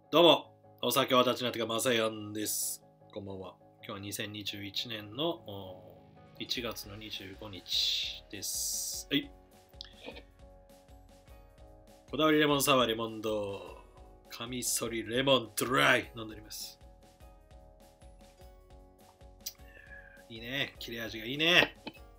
どうも、お酒は立ちなてかまさやんです。こんばんは。今日は2021年の1月の25日です。はい。こだわりレモンサワーレモンド、カミソリレモンドライ飲んでおります。いいね。切れ味がいいね。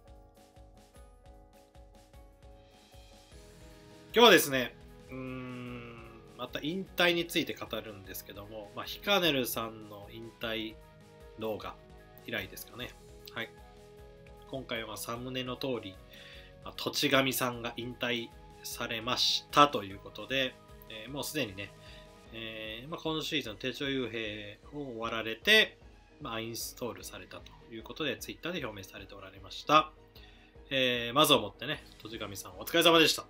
今日はですね、また引退について語るんですけども、ヒカネルさんの引退動画以来ですかね。はい。今回はサムネの通り、土地神さんが引退されましたということで、もうすでにね、今シーズン手帳幽閉を終わられて、インストールされたということで、ツイッターで表明されておられました。まずをもってね、土地神さんお疲れ様でした。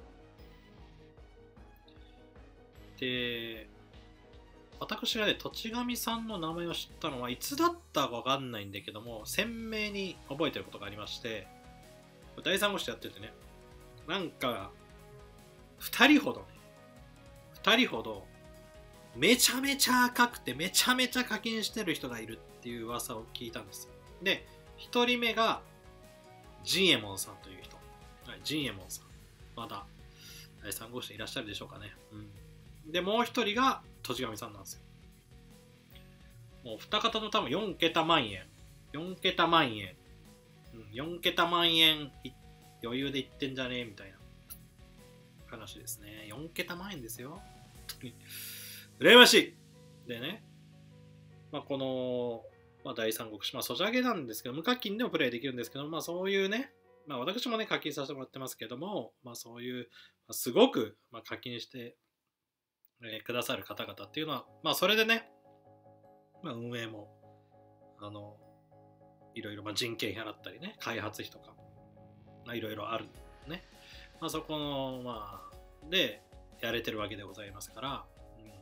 で、私がね、土地神さんの名前を知ったのはいつだったかわかんないんだけども、鮮明に覚えてることがありまして、第三号室やっててね、なんか、2人ほど、めちゃめちゃ赤くて、めちゃめちゃ課金してる人がいるっていう噂を聞いたんですよ。で、1人目が、ジンエモンさんという人。はい、ジンエモンさん。まだ、第3号室いらっしゃるでしょうかね。で、もう一人が、土地神さんなんですよ。もう二方の多分4桁万円。4桁万円。4桁万円余裕でいってんじゃねえみたいな話ですね。4桁万円ですよ。本当に。羨ましいでね、この、第三国志、ソジャゲなんですけど、無課金でもプレイできるんですけど、そういうね、私もね、課金させてもらってますけども、そういう、すごく、課金してくださる方々っていうのは、それでね、運営も、いろいろ人件費払ったりね、開発費とか、いろいろあるね。そこの、で、やれてるわけでございますから、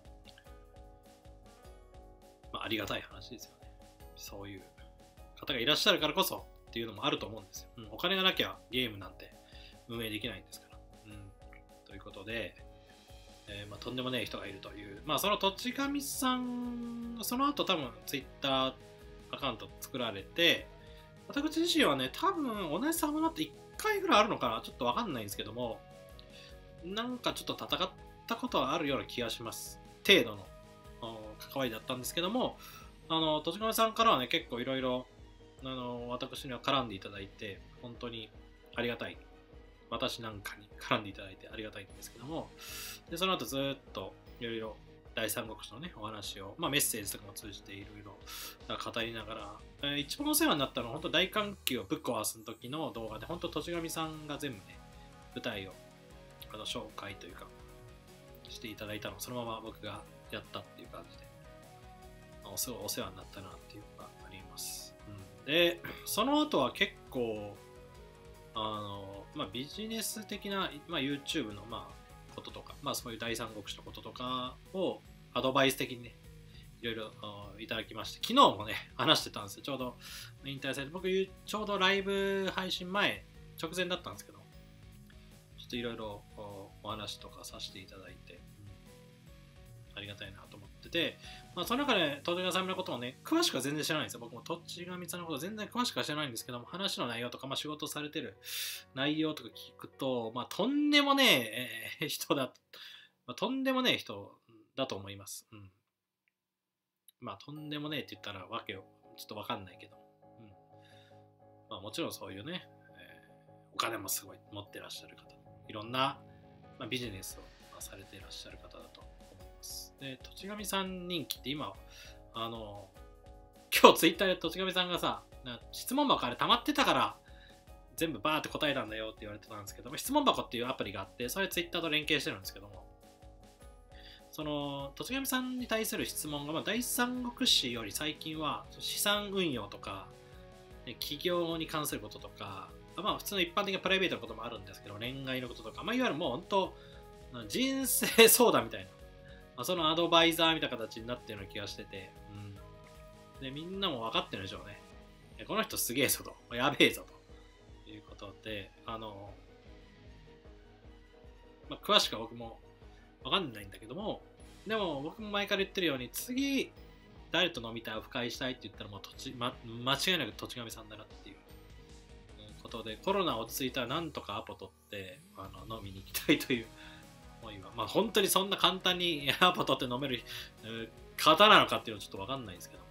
ありがたい話ですよね。そういう方がいらっしゃるからこそっていうのもあると思うんですよ。お金がなきゃゲームなんて運営できないんですから。ということで、とんでもねえ人がいるという、その土地神さん、その後多分ツイッターアカウント作られて、私自身はね、多分同じサムナって1回ぐらいあるのかな、ちょっとわかんないんですけども、なんかちょっと戦ったことはあるような気がします。程度の関わりだったんですけども、土地神さんからはね、結構いろいろ私には絡んでいただいて、本当にありがたい。私なんかに絡んでいただいてありがたいんですけども、でその後ずっといろいろ第三国志のね、お話を、メッセージとかも通じていろいろ語りながら、一番お世話になったのは本当大環境ぶっ壊すの時の動画で、本当土地神さんが全部ね、舞台を紹介というか、していただいたのをそのまま僕がやったっていう感じで、すごいお世話になったなっていうのがあります。で、その後は結構、ビジネス的な、YouTube のこととか、そういう第三国志のこととかをアドバイス的にね、いろいろいただきまして、昨日もね、話してたんですよ。ちょうど引退されて、僕、ちょうどライブ配信前、直前だったんですけど、ちょっといろいろお話とかさせていただいて、ありがたいなと思ってて、その中で土地神さんのことをね、詳しくは全然知らないんですよ。僕も土地神さんのこと全然詳しくは知らないんですけども、話の内容とか、仕事されてる内容とか聞くと、とんでもねえ人だ、とんでもねえ人だと思います。とんでもねえって言ったらわけをちょっとわかんないけど、もちろんそういうね、お金もすごい持ってらっしゃる方、いろんな、ビジネスをされていらっしゃる方だと思います。で、土地神さん人気って今、今日ツイッターで土地神さんがさ、質問箱あれ溜まってたから全部バーって答えたんだよって言われてたんですけども、質問箱っていうアプリがあって、それツイッターと連携してるんですけども、その土地神さんに対する質問が、第三国志より最近は資産運用とか、企業に関することとか、普通の一般的なプライベートのこともあるんですけど、恋愛のこととか、いわゆるもう本当、人生相談みたいな、そのアドバイザーみたいな形になってるような気がしてて、でみんなも分かってるでしょうね。この人すげえぞと、やべえぞということで、詳しくは僕も分かんないんだけども、 でも僕も前から言ってるように、次、誰と飲みたい、オフ会したいって言ったらもう間違いなく土地神さんだなっていうことで、コロナ落ち着いたらなんとかアポ取って飲みに行きたいという思いは、まあ本当にそんな簡単にアポ取って飲める方なのかっていうのはちょっとわかんないですけど、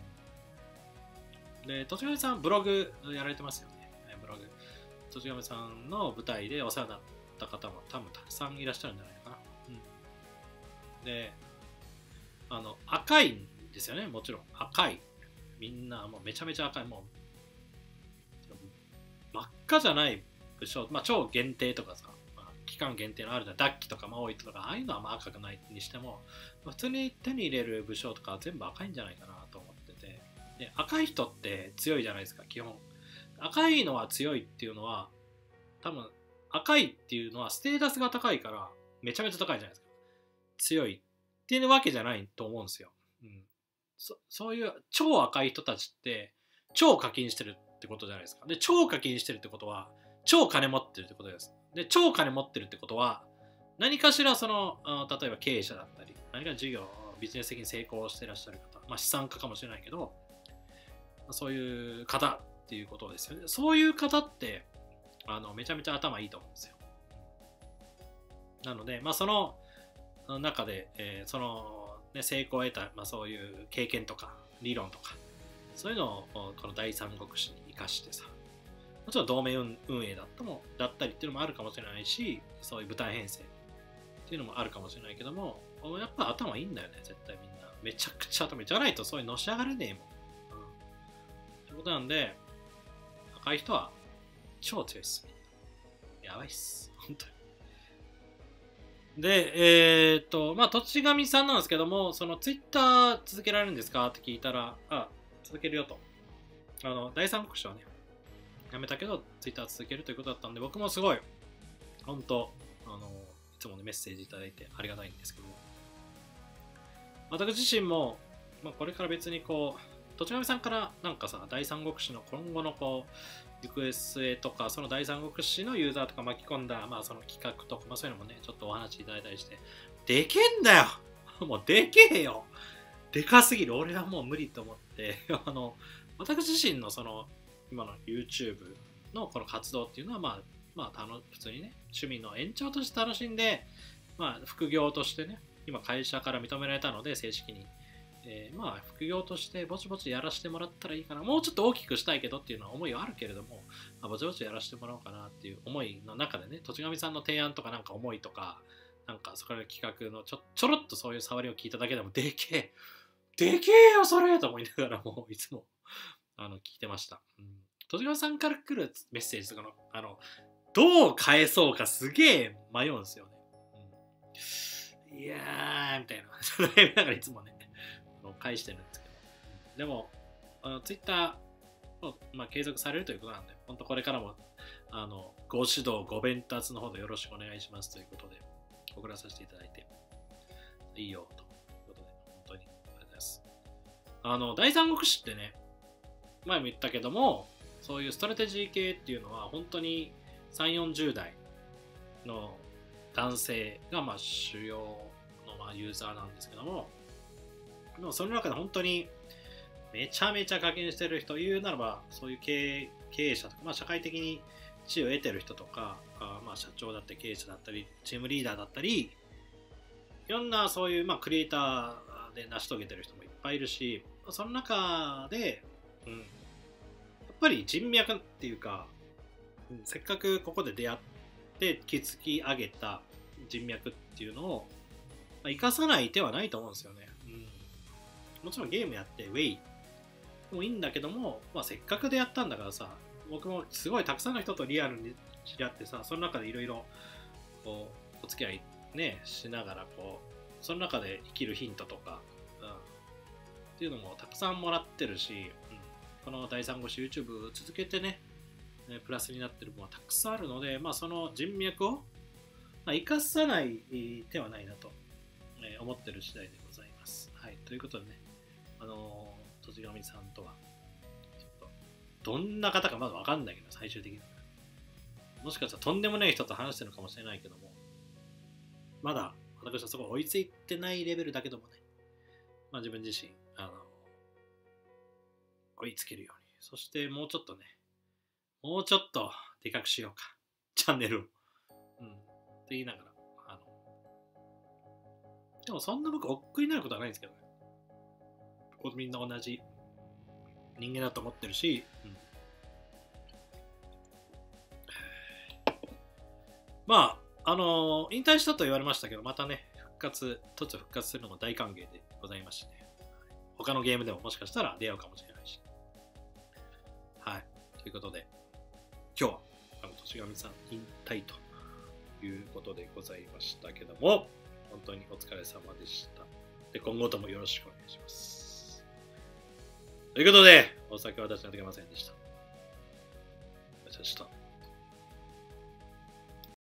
で、土地神さんブログやられてますよね。ブログ。土地神さんの舞台でお世話になった方も多分たくさんいらっしゃるんじゃないかな。で、赤いんですよね、もちろん。赤い。みんなもうめちゃめちゃ赤い。もう真っ赤じゃない武将、まあ超限定とかさ、まあ、期間限定のあるじゃん。ダッキとかマオイとか、ああいうのはまあ赤くないにしても、普通に手に入れる武将とかは全部赤いんじゃないかなと思ってて。で、赤い人って強いじゃないですか、基本。赤いのは強いっていうのは、多分赤いっていうのはステータスが高いからめちゃめちゃ高いじゃないですか。強いっていうわけじゃないと思うんですよ。そういう超赤い人たちって超課金してるってことじゃないですか。で、超課金してるってことは超金持ってるってことです。で、超金持ってるってことは何かしら例えば経営者だったり、何か事業、ビジネス的に成功していらっしゃる方、まあ資産家かもしれないけど、そういう方っていうことですよね。そういう方ってめちゃめちゃ頭いいと思うんですよ。なので、まあその中で、成功を得た、まあ、そういう経験とか理論とかそういうのをこの第三国志に生かしてさ、もちろん同盟運営だったりっていうのもあるかもしれないし、そういう舞台編成っていうのもあるかもしれないけども、やっぱ頭いいんだよね、絶対みんな。めちゃくちゃ頭いい。じゃないとそういうのし上がれねえもん。ということなんで、赤い人は超強いっす。やばいっす。本当に。で、まあ、土地神さんなんですけども、そのツイッター続けられるんですかって聞いたら、続けるよと。第三国志はね、やめたけど、ツイッター続けるということだったんで、僕もすごい、本当いつもね、メッセージいただいてありがたいんですけども、私自身も、まあ、これから別にこう、土地神さんからなんかさ、第三国志の今後のこう、行方末とか、その第三国志のユーザーとか巻き込んだ、まあその企画とか、まあそういうのもね、ちょっとお話いただいたりして、でけんだよもうでけえよでかすぎる。俺はもう無理と思って、私自身のその、今の YouTube のこの活動っていうのは、まあ普通にね、趣味の延長として楽しんで、まあ副業としてね、今会社から認められたので、正式に。まあ副業としてぼちぼちやらせてもらったらいいかな。もうちょっと大きくしたいけどっていうのは思いはあるけれども、まあ、ぼちぼちやらせてもらおうかなっていう思いの中でね、土地神さんの提案とかなんか思いとか、なんかそこら企画のちょろっとそういう触りを聞いただけでもでけえよそれと思いながらもういつも聞いてました。土地神さんから来るメッセージとかのどう返そうかすげえ迷うんですよね。いやーみたいな。それだからいつもね。返してるんですけど、でもツイッターを、まあ、継続されるということなんで、本当これからもご指導ご鞭達のほどよろしくお願いしますということで送らさせていただいていいよということで、本当にありがとうございます。第三国志ってね、前も言ったけども、そういうストラテジー系っていうのは本当に3、40代の男性がまあ主要のまあユーザーなんですけども、でもその中で本当にめちゃめちゃ課金してる人言うならば、そういう経営者とか、まあ、社会的に地位を得てる人とか、まあ、社長だったり経営者だったりチームリーダーだったり、いろんなそういう、まあ、クリエイターで成し遂げてる人もいっぱいいるし、その中で、やっぱり人脈っていうか、せっかくここで出会って築き上げた人脈っていうのを、まあ、生かさない手はないと思うんですよね。もちろんゲームやってウェイもいいんだけども、まあ、せっかくでやったんだからさ、僕もすごいたくさんの人とリアルに知り合ってさ、その中でいろいろお付き合いねしながらこう、その中で生きるヒントとか、っていうのもたくさんもらってるし、この第三国志 YouTube 続けてね、プラスになってるものはたくさんあるので、まあ、その人脈を、まあ、生かさない手はないなと思ってる次第でございます。はい、ということでね、土地神さんとはちょっとどんな方かまだ分かんないけど、最終的にもしかしたらとんでもない人と話してるのかもしれないけども、まだ私はそこ追いついてないレベルだけどもね、まあ自分自身、追いつけるように。そしてもうちょっとね、もうちょっとでかくしようか。チャンネルを。って言いながら。でもそんな僕、億劫になることはないんですけどね。みんな同じ人間だと思ってるし、まあ、引退したと言われましたけど、またね、突如復活するのも大歓迎でございましてね。他のゲームでももしかしたら出会うかもしれないし。はい。ということで、今日は、としがみさん引退ということでございましたけども、本当にお疲れ様でした。で、今後ともよろしくお願いします。ということで、お酒は出しなきゃいけませんでした。お疲れ様でした。